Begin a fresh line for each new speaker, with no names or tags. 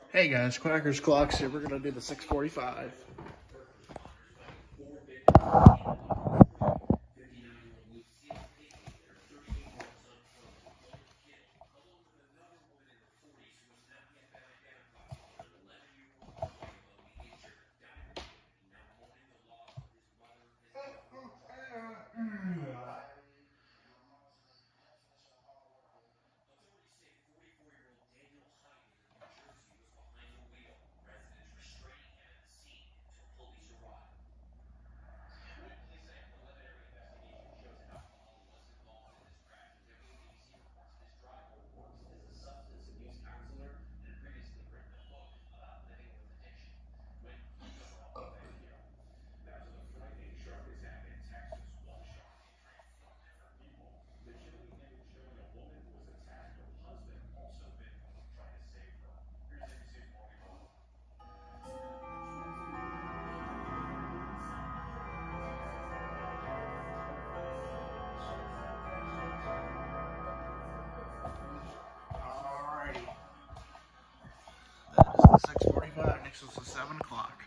Hey guys, Quackers Clocks here. We're gonna do the 645. Alrighty. That is the 645. Next is the 7 o'clock.